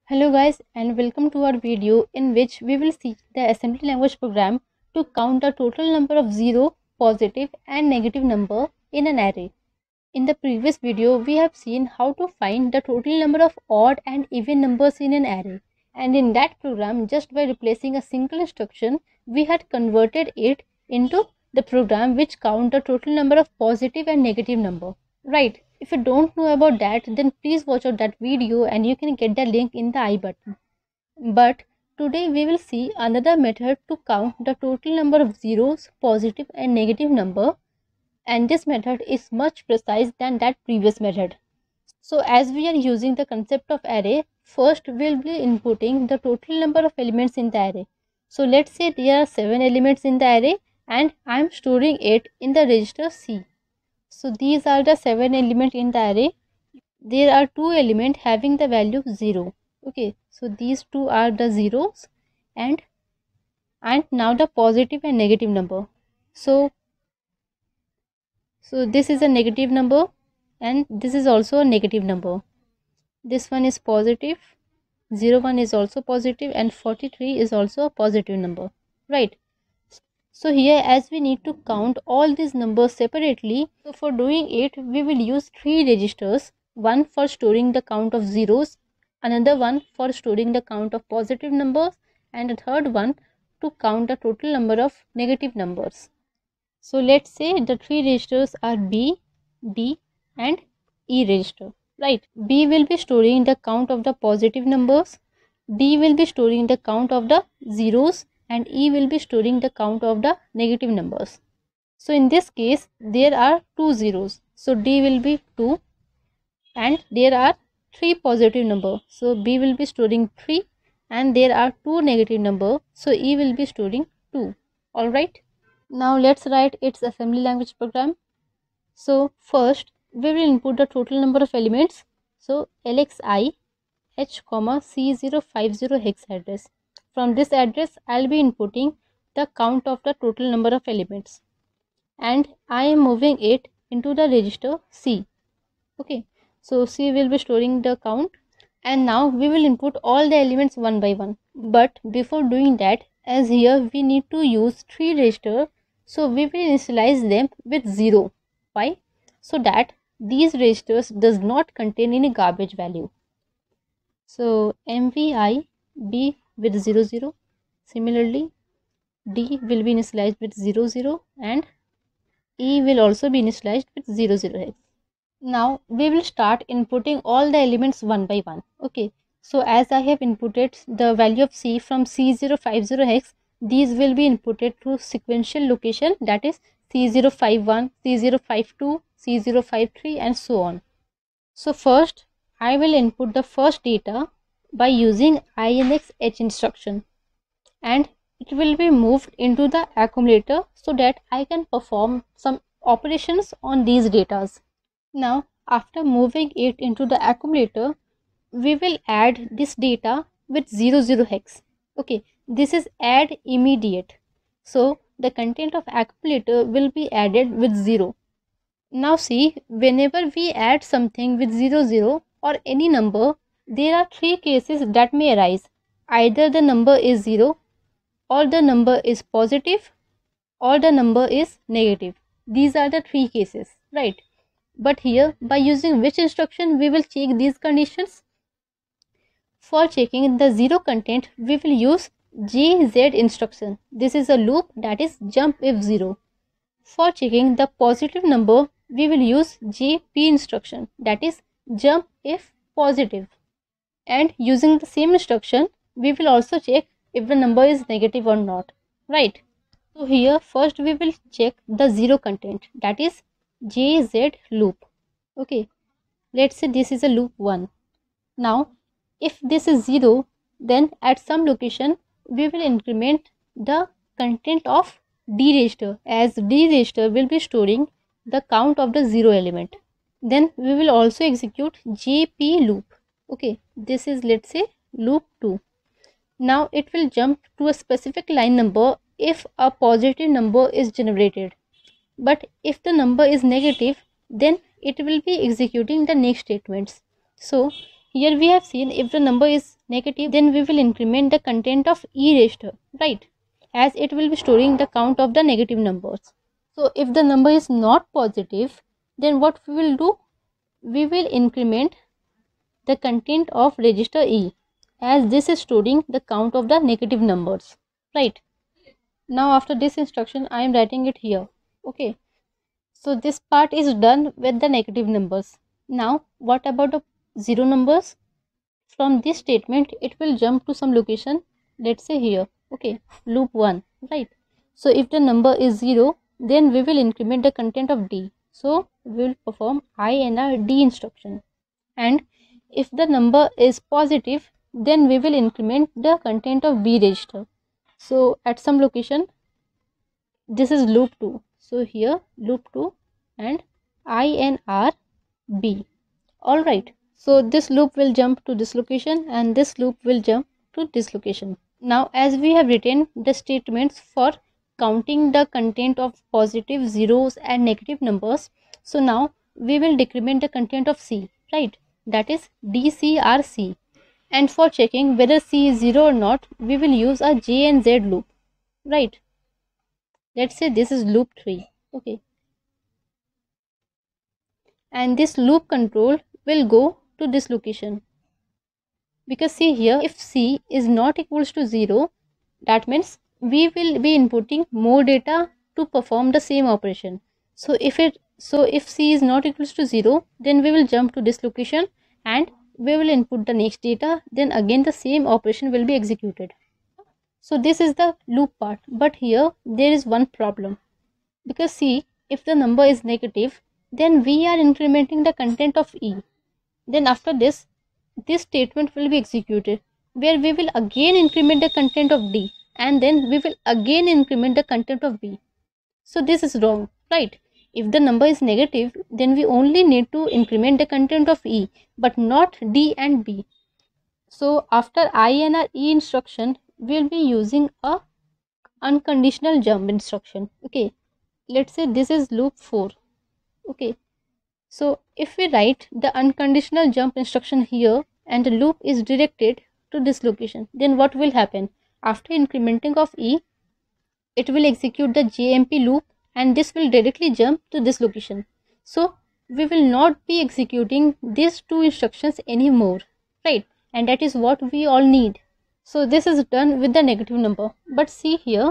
Hello guys and welcome to our video in which we will see the assembly language program to count the total number of zero, positive and negative number in an array. In the previous video we have seen how to find the total number of odd and even numbers in an array, and in that program just by replacing a single instruction we had converted it into the program which count the total number of positive and negative number, right? If you don't know about that, then please watch out that video and you can get the link in the I button. But today we will see another method to count the total number of zeros, positive and negative number, and this method is much precise than that previous method. So as we are using the concept of array, first we'll be inputting the total number of elements in the array. So let's say there are 7 elements in the array and I am storing it in the register C. So these are the 7 elements in the array. There are 2 elements having the value 0. Okay, so these two are the zeros and now the positive and negative number. So this is a negative number and this is also a negative number. This one is positive, 01 is also positive and 43 is also a positive number, right? So here as we need to count all these numbers separately, so for doing it we will use 3 registers, one for storing the count of zeros, another one for storing the count of positive numbers, and a third one to count the total number of negative numbers. So let's say the 3 registers are B, D and E register, right? B will be storing the count of the positive numbers, D will be storing the count of the zeros, and E will be storing the count of the negative numbers. So in this case there are 2 zeros, so D will be 2, and there are 3 positive number, so B will be storing 3, and there are 2 negative number, so E will be storing 2. Alright, now let's write its assembly language program. So first we will input the total number of elements, so LXI H, C050 hex address. From this address I'll be inputting the count of the total number of elements, and I am moving it into the register C. Okay, so C will be storing the count, and now we will input all the elements one by one. But before doing that, as here we need to use 3 registers, so we will initialize them with 0. Why? So that these registers does not contain any garbage value. So MVI B with 00, similarly D will be initialized with 00 and E will also be initialized with 00 hex. Now we will start inputting all the elements one by one. Okay, so as I have inputted the value of C from C050 hex, these will be inputted to sequential location, that is C051, C052, C053 and so on. So first I will input the first data by using INX H instruction, and it will be moved into the accumulator so that I can perform some operations on these datas. Now after moving it into the accumulator, we will add this data with 00 hex. Okay, this is add immediate, so the content of accumulator will be added with 0. Now see, whenever we add something with 00 or any number, there are 3 cases that may arise. Either the number is 0, or the number is positive, or the number is negative. These are the 3 cases, right? But here by using which instruction we will check these conditions? For checking the 0 content we will use JZ instruction. This is a loop, that is jump if 0. For checking the positive number we will use JP instruction, that is jump if positive. And using the same instruction we will also check if the number is negative or not, right? So here first we will check the 0 content, that is JZ loop. Okay, let's say this is a loop 1. Now if this is 0, then at some location we will increment the content of D register, as D register will be storing the count of the 0 element. Then we will also execute JP loop. Okay, this is, let's say, loop 2. Now it will jump to a specific line number if a positive number is generated, but if the number is negative, then it will be executing the next statements. So here we have seen if the number is negative, then we will increment the content of E register, right, as it will be storing the count of the negative numbers. So if the number is not positive, then what we will do, we will increment the content of register E, as this is storing the count of the negative numbers, right. Now after this instruction I am writing it here. Okay, so this part is done with the negative numbers. Now what about the zero numbers? From this statement it will jump to some location, let's say here. Okay, loop 1, right. So if the number is 0, then we will increment the content of D. So we will perform INR D instruction. And if the number is positive, then we will increment the content of B register. So at some location, this is loop 2. So here loop 2 and INR B. Alright. So this loop will jump to this location and this loop will jump to this location. Now as we have written the statements for counting the content of positive, zeros and negative numbers, so now we will decrement the content of C, right, that is DCRC. And for checking whether C is 0 or not, we will use a J and Z loop, right. Let's say this is loop 3. Okay, and this loop control will go to this location, because see here, if C is not equals to 0, that means we will be inputting more data to perform the same operation. So if C is not equals to 0, then we will jump to this location and we will input the next data, then again the same operation will be executed. So this is the loop part, but here there is one problem, because see, if the number is negative, then we are incrementing the content of E. Then after this statement will be executed, where we will again increment the content of D, and then we will again increment the content of B. So this is wrong, right. If the number is negative, then we only need to increment the content of E, but not D and B. So after INR E instruction, we will be using a unconditional jump instruction. Okay, let's say this is loop 4. Okay, so if we write the unconditional jump instruction here and the loop is directed to this location, then what will happen? After incrementing of E, it will execute the JMP loop and this will directly jump to this location. So we will not be executing these two instructions anymore, right, and that is what we all need. So this is done with the negative number, but see here,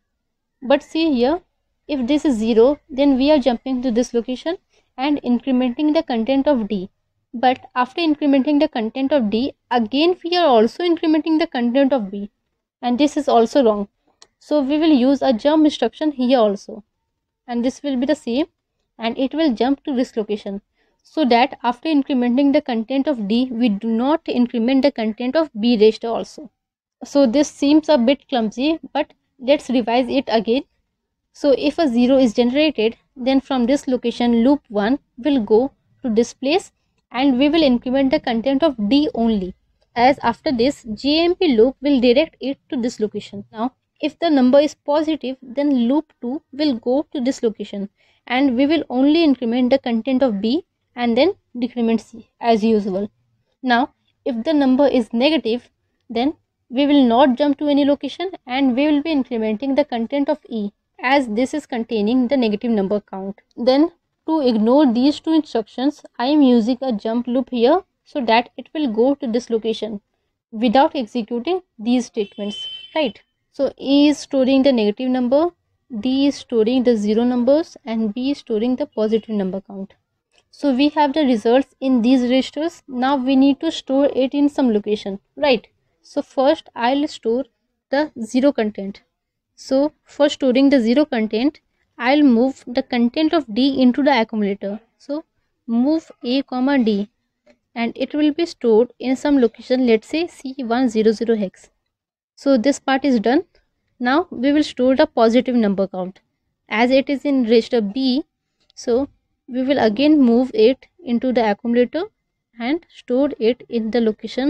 if this is 0, then we are jumping to this location and incrementing the content of D. But after incrementing the content of D, again we are also incrementing the content of B, and this is also wrong. So we will use a jump instruction here also, and this will be the same, and it will jump to this location, so that after incrementing the content of D, we do not increment the content of B register also. So this seems a bit clumsy, but let's revise it again. So if a 0 is generated, then from this location loop 1 will go to this place and we will increment the content of D only, as after this JMP loop will direct it to this location. Now if the number is positive, then loop 2 will go to this location and we will only increment the content of B and then decrement C as usual. Now if the number is negative, then we will not jump to any location and we will be incrementing the content of E, as this is containing the negative number count. Then to ignore these two instructions, I am using a jump loop here, so that it will go to this location without executing these statements, right. So E is storing the negative number, D is storing the 0 numbers, and B is storing the positive number count. So we have the results in these registers. Now we need to store it in some location, right. So first I'll store the 0 content. So for storing the 0 content, I'll move the content of D into the accumulator. So move A comma D, and it will be stored in some location, let's say C100 hex. So this part is done. Now we will store the positive number count, as it is in register B. So we will again move it into the accumulator and store it in the location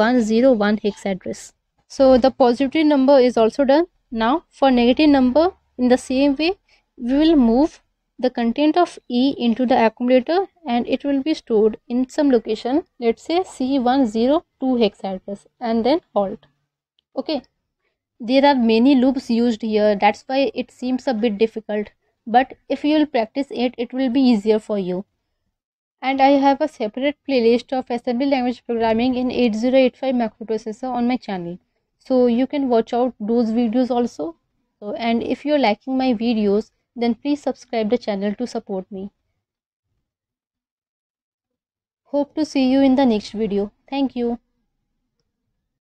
C101 hex address. So the positive number is also done. Now for negative number, in the same way, we will move the content of E into the accumulator and it will be stored in some location, let's say C102 hex address, and then halt. Okay, there are many loops used here, that's why it seems a bit difficult, but if you will practice it, it will be easier for you. And I have a separate playlist of assembly language programming in 8085 microprocessor on my channel, so you can watch out those videos also. So, and if you're liking my videos, then please subscribe the channel to support me. Hope to see you in the next video. Thank you.